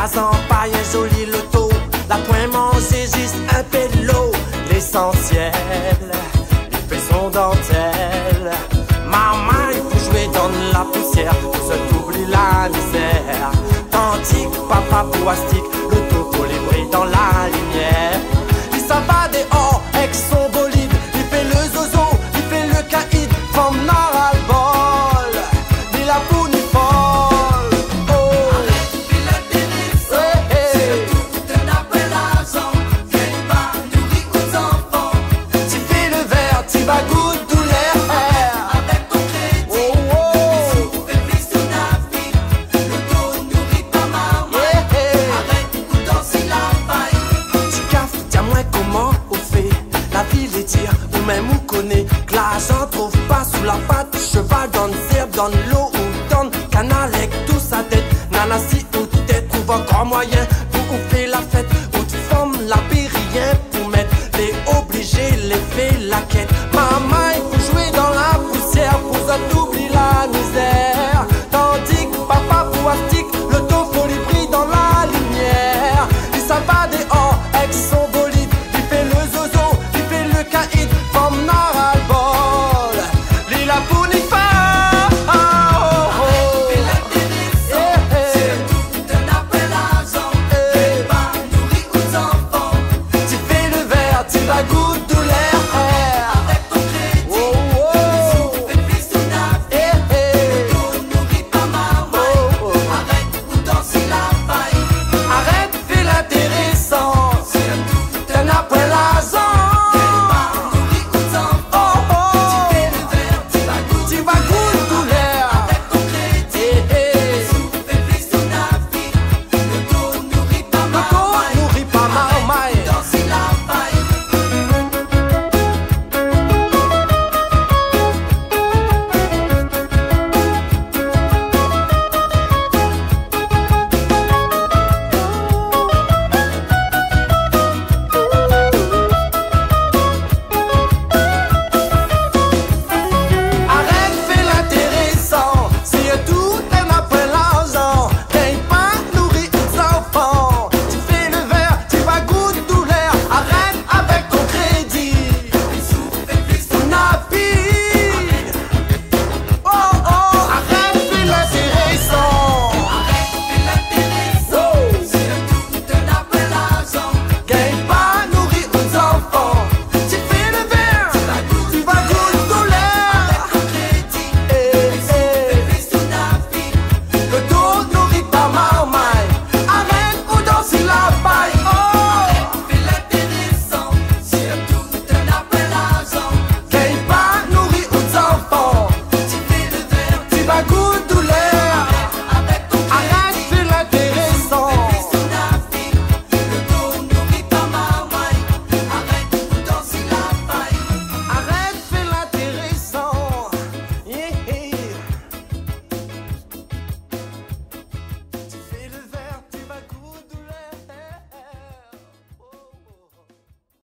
gazon, paille, un joli loto. La point manger, juste un pélo. L'essentiel, les faisons dentelle. Maman, il faut jouer dans la poussière pour se t'oublier la misère. Tandis que papa poistique, le topo les dans la lumière. Il s'en va dehors avec son bolide. Il fait le zozo, il fait le caïd. Femme nord à le bol, ni la poule ni folle. Oh. Arrête, puis le dérision. C'est le tout de n'appelle l'argent. Viens pas nourrir aux enfants. Tu fais le verre, tu vas goûter douleur. Avec ton crédit, bisous, fais plus de navire. Le dos nourrit pas maman. Arrête, ou danser la paille. Tu caffes, dis-moi comment on fait. La ville est dire, ou même on connaît. Que l'argent trouve pas sous la patte. Cheval dans le zerbe, dans l'eau ou dans le canal avec tout sa tête. Nana si ou tête trouve encore moyen